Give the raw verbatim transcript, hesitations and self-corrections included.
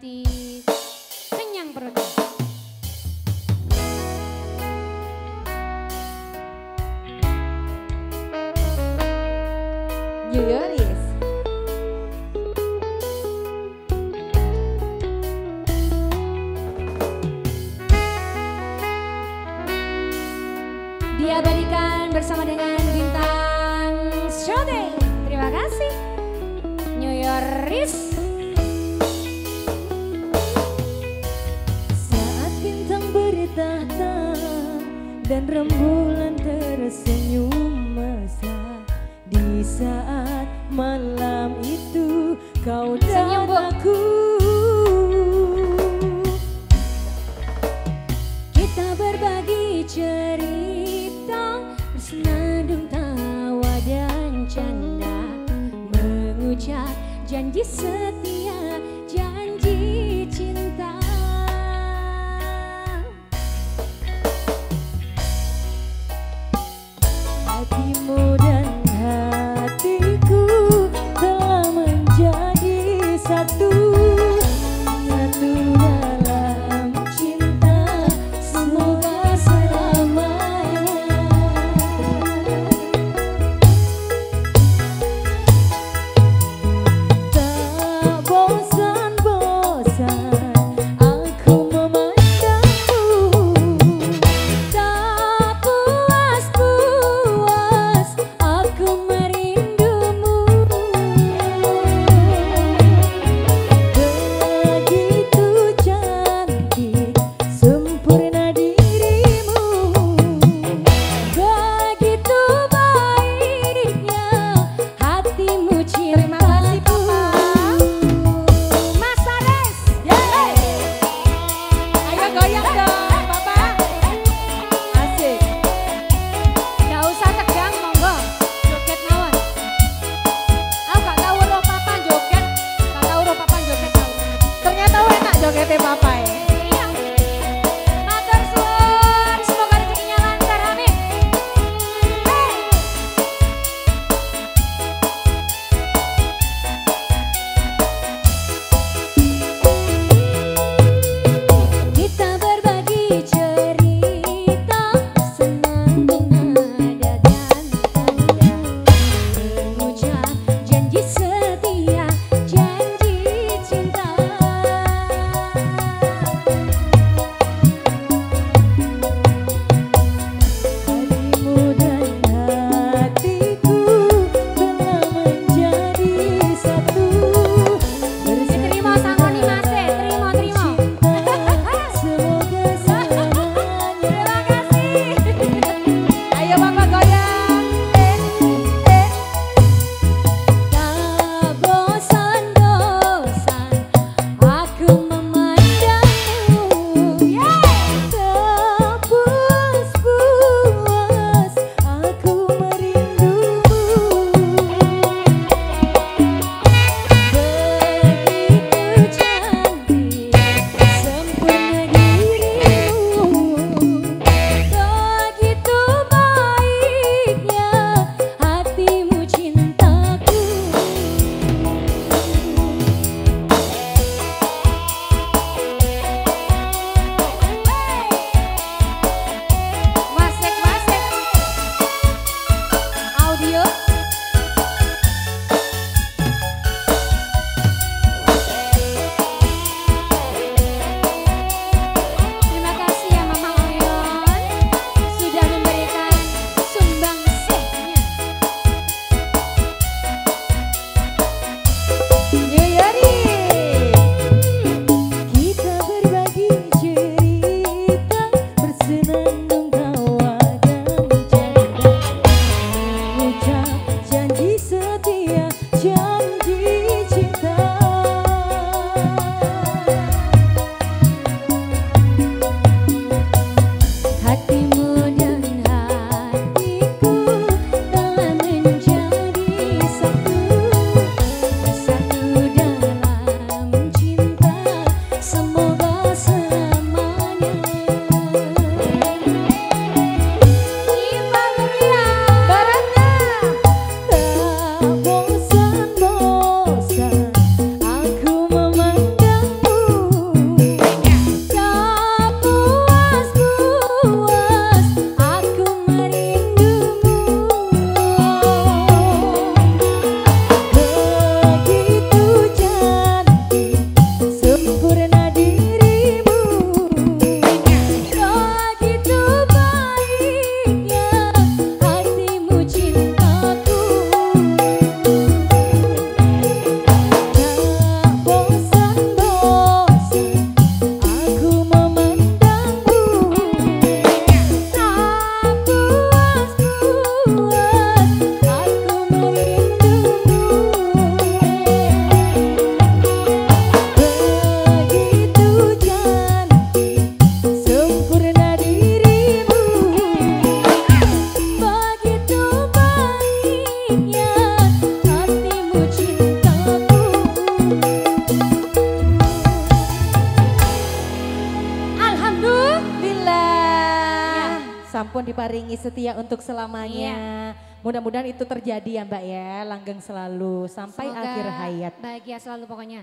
hati, kenyang perutnya. New Yoris. Diabadikan bersama dengan bintang Shooting. Terima kasih New Yoris. Saat bintang bertahta dan rembulan tersenyum mesra, di saat malam itu kau dan aku, kita berbagi cerita, bersenandung tawa dan canda, mengucap janji setia, janji cinta. Hatimu dan hatiku telah menjadi satu, satu dalam cinta, semoga selamanya. Tak bosan-bosan aku memandangmu, tak puas-puas aku merindumu. Begitu cantik, sempurna dirimu, begitu baiknya hatimu cintaku. Mas Ares, Ayo goyang dong, Bapak. Asik. gak usah tegang, monggo joget mawon. Aku gak tahu roh papan joget, gak tahu roh papan joget tahu. Ternyata enak jogetnya Papa ya. Iya. Matur suwun, semoga rezekinya lancar, amin. Hey. Kita berbagi cerita, senandung nada dan tanda, Mengucap janji setia, janji cinta. sampun diparingi setia untuk selamanya. Iya. Mudah-mudahan itu terjadi ya Mbak ya, langgeng selalu sampai Semoga akhir hayat. bahagia selalu pokoknya.